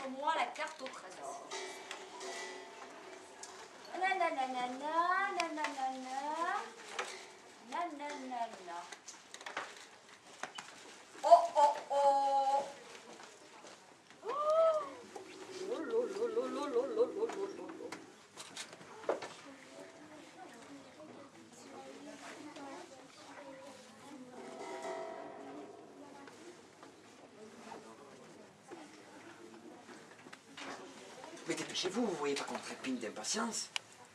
sur moi la carte au trésor. Nananana, nananana, nananana. Oh, oh, oh. Mais dépêchez-vous, vous voyez pas qu'on trépigne d'impatience?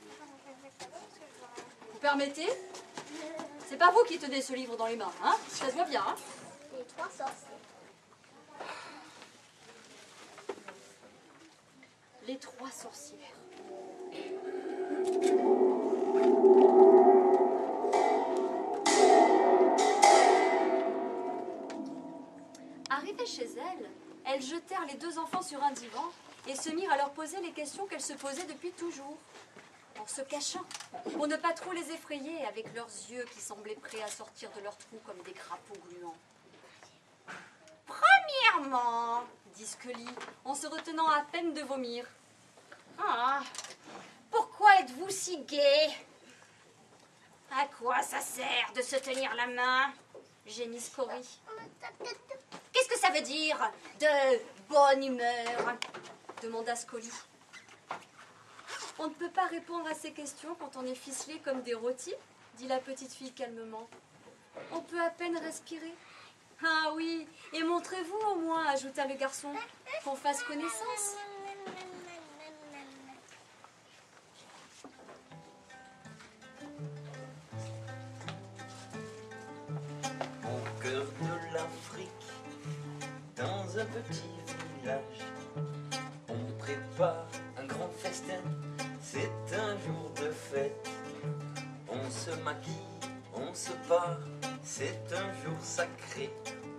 Vous permettez? C'est pas vous qui tenez ce livre dans les mains, hein? Ça se voit bien, hein? Les trois sorciers. Les trois sorcières. Arrivées chez elles jetèrent les deux enfants sur un divan et se mirent à leur poser les questions qu'elles se posaient depuis toujours, en se cachant, pour ne pas trop les effrayer avec leurs yeux qui semblaient prêts à sortir de leurs trous comme des crapauds gluants. Premièrement, dit Scully, en se retenant à peine de vomir. Ah, pourquoi êtes-vous si gai? À quoi ça sert de se tenir la main? Gémit Scory. Qu'est-ce que ça veut dire, de bonne humeur? Demanda Scully. On ne peut pas répondre à ces questions quand on est ficelé comme des rôtis, dit la petite fille calmement. On peut à peine respirer. Ah oui, et montrez-vous au moins, ajouta le garçon, qu'on fasse connaissance. Au cœur de l'Afrique, dans un petit village, on prépare un grand festin, c'est un jour de fête. On se maquille, on se part, c'est un jour sacré.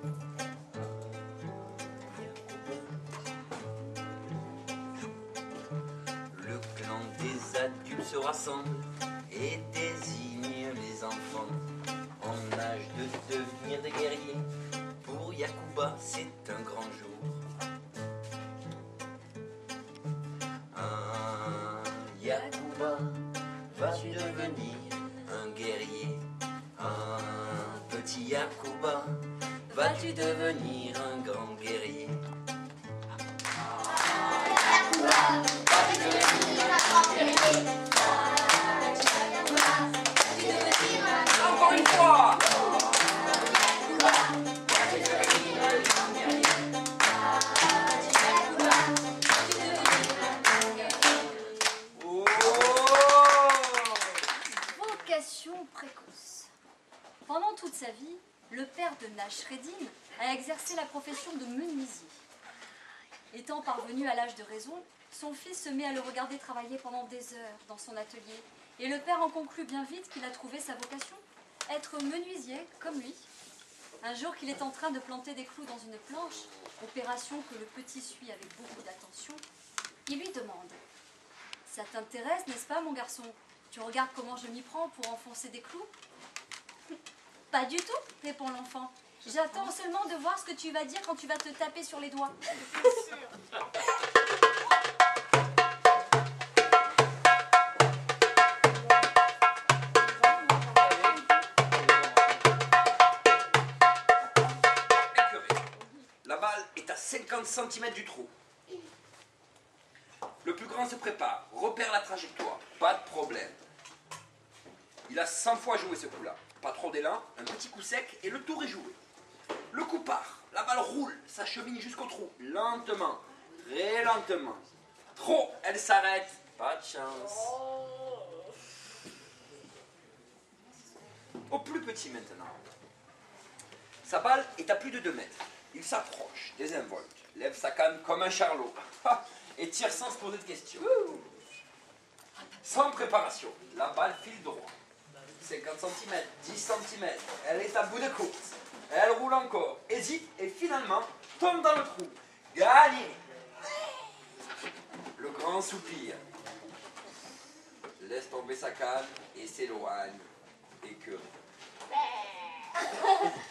Le clan des adultes se rassemble et désigne les enfants en âge de devenir des guerriers. Pour Yacouba, c'est un grand jour. Yacouba, vas-tu devenir un guerrier? Petit Yacouba, vas-tu devenir un grand guerrier? Encore une fois! Vocation précoce. Pendant toute sa vie, le père de Nasreddin a exercé la profession de menuisier. Étant parvenu à l'âge de raison, son fils se met à le regarder travailler pendant des heures dans son atelier. Et le père en conclut bien vite qu'il a trouvé sa vocation, être menuisier comme lui. Un jour qu'il est en train de planter des clous dans une planche, opération que le petit suit avec beaucoup d'attention, il lui demande « Ça t'intéresse, n'est-ce pas, mon garçon? Tu regardes comment je m'y prends pour enfoncer des clous ?»« Pas du tout, répond l'enfant. J'attends seulement de voir ce que tu vas dire quand tu vas te taper sur les doigts. La balle est à 50 cm du trou. Le plus grand se prépare, repère la trajectoire, pas de problème. Il a 100 fois joué ce coup-là. Pas trop d'élan, un petit coup sec et le tour est joué. Le coup part, la balle roule, s'achemine jusqu'au trou, lentement, très lentement. Trop, elle s'arrête, pas de chance. Au plus petit maintenant. Sa balle est à plus de 2 mètres. Il s'approche, désinvolte, lève sa canne comme un charlot et tire sans se poser de questions. Sans préparation, la balle file droit. 50 cm, 10 cm, elle est à bout de course. Elle roule encore, hésite et finalement tombe dans le trou. Gagné! Le grand soupir. Laisse tomber sa canne et s'éloigne, écœuré.